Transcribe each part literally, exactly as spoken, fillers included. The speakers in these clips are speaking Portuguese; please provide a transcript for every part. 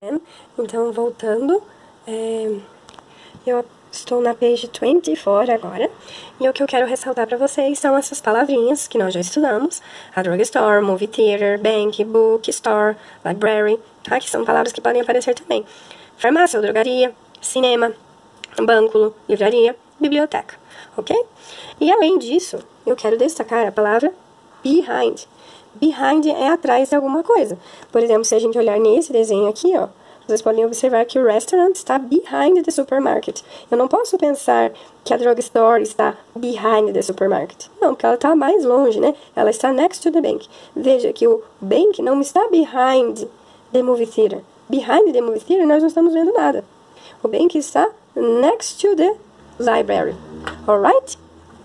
Então, voltando, é, eu estou na page vinte e quatro agora, e o que eu quero ressaltar para vocês são essas palavrinhas que nós já estudamos: a drugstore, movie theater, bank, book, store, library, tá? Que são palavras que podem aparecer também. Farmácia ou drogaria, cinema, banco, livraria, biblioteca, ok? E além disso, eu quero destacar a palavra behind. Behind é atrás de alguma coisa. Por exemplo, se a gente olhar nesse desenho aqui, ó, vocês podem observar que o restaurant está behind the supermarket. Eu não posso pensar que a drugstore está behind the supermarket. Não, porque ela está mais longe, né? Ela está next to the bank. Veja que o bank não está behind the movie theater. Behind the movie theater nós não estamos vendo nada. O bank está next to the library. Alright?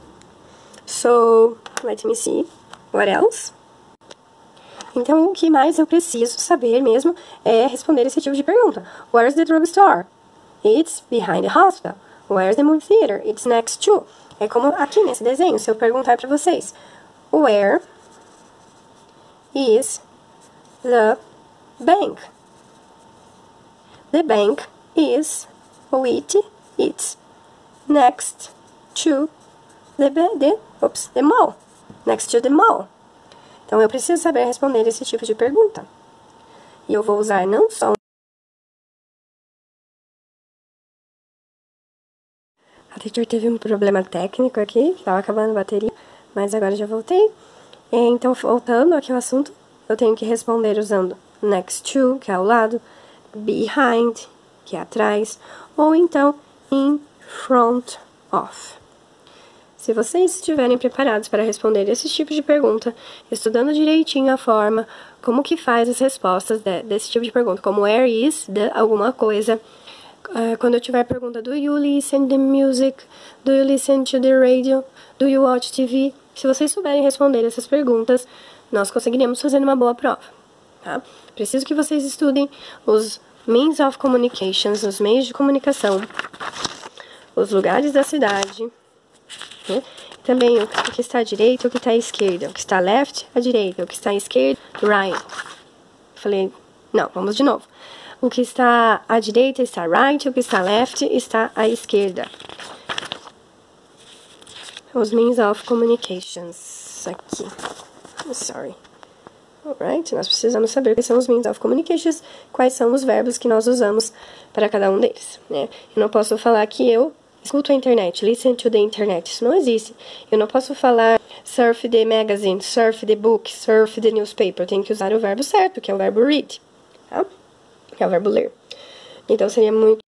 So, let me see. What else? Então, o que mais eu preciso saber mesmo é responder esse tipo de pergunta. Where's the drugstore? It's behind the hospital. Where's the movie theater? It's next to. É como aqui nesse desenho, se eu perguntar para vocês. Where is the bank? The bank is with it's next to the, the, oops, the mall. Next to the mall. Então, eu preciso saber responder esse tipo de pergunta. E eu vou usar não só... A teacher teve um problema técnico aqui, estava acabando a bateria, mas agora já voltei. Então, voltando aqui ao assunto, eu tenho que responder usando next to, que é ao lado, behind, que é atrás, ou então in front of. Se vocês estiverem preparados para responder esse tipo de pergunta, estudando direitinho a forma, como que faz as respostas de, desse tipo de pergunta, como where is, de alguma coisa, uh, quando eu tiver pergunta, do you listen to music, do you listen to the radio, do you watch T V, se vocês souberem responder essas perguntas, nós conseguiremos fazer uma boa prova, tá? Preciso que vocês estudem os means of communications, os meios de comunicação, os lugares da cidade, né? Também o que está à direita, o que está à esquerda. O que está left, à direita. O que está à esquerda, right. Falei, não, vamos de novo. O que está à direita está right, o que está left está à esquerda. Os means of communications. Aqui. Sorry. Alright, nós precisamos saber quais são os means of communications, quais são os verbos que nós usamos para cada um deles, né? Eu não posso falar que eu escuto a internet, listen to the internet, isso não existe. Eu não posso falar surf the magazine, surf the book, surf the newspaper. Eu tenho que usar o verbo certo, que é o verbo read, tá? Que é o verbo ler. Então, seria muito